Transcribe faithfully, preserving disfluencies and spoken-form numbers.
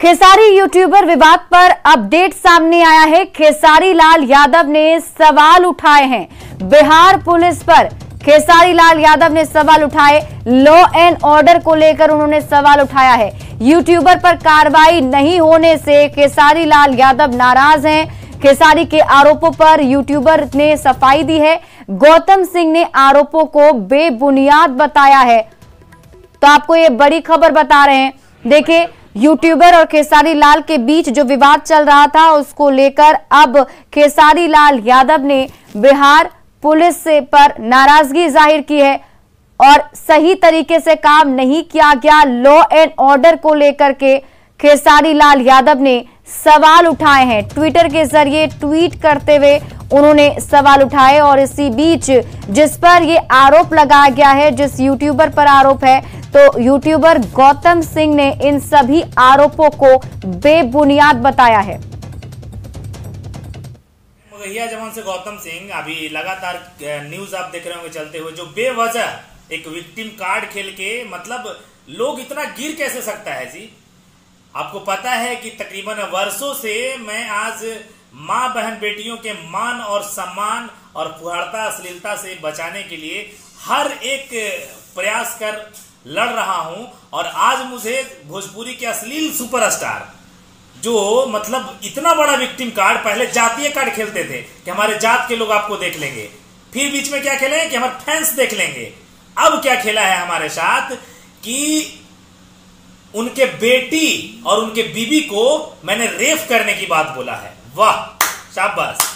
Khesari YouTuber विवाद पर update सामने आया है। खेसारी लाल यादव ने सवाल उठाए हैं बिहार पुलिस पर। खेसारी लाल यादव ने सवाल उठाए, लॉ एंड ऑर्डर को लेकर उन्होंने सवाल उठाया है। यूट्यूबर पर कार्रवाई नहीं होने से खेसारी लाल यादव नाराज हैं। खेसारी के आरोपों पर यूट्यूबर ने सफाई दी है। गौतम सिंह ने आरोपों को बेबुनियाद बताया है। तो आपको ये बड़ी खबर बता रहे हैं। देखिए, यूट्यूबर और खेसारी लाल के बीच जो विवाद चल रहा था उसको लेकर अब खेसारी लाल यादव ने बिहार पुलिस से पर नाराजगी जाहिर की है और सही तरीके से काम नहीं किया गया। लॉ एंड ऑर्डर को लेकर के खेसारी लाल यादव ने सवाल उठाए हैं। ट्विटर के जरिए ट्वीट करते हुए उन्होंने सवाल उठाए और इसी बीच जिस पर ये आरोप लगाया गया है, जिस यूट्यूबर पर आरोप है, तो यूट्यूबर गौतम सिंह ने इन सभी आरोपों को बेबुनियाद बताया है। मुगहिया जवान से गौतम सिंह अभी लगातार न्यूज आप देख रहे होंगे चलते हुए, जो बेवजह एक विक्टिम कार्ड खेल के मतलब लोग इतना गिर कैसे सकता है जी। आपको पता है कि तकरीबन वर्षों से मैं आज माँ बहन बेटियों के मान और सम्मान और फुहारता अश्लीलता से बचाने के लिए हर एक प्रयास कर लड़ रहा हूं और आज मुझे भोजपुरी के अश्लील सुपरस्टार जो मतलब इतना बड़ा विक्टिम कार्ड, पहले जातीय कार्ड खेलते थे कि हमारे जात के लोग आपको देख लेंगे, फिर बीच में क्या खेले कि हमारे फैंस देख लेंगे। अब क्या खेला है हमारे साथ कि उनके बेटी और उनके बीबी को मैंने रेप करने की बात बोला है। वाह, शाबाश।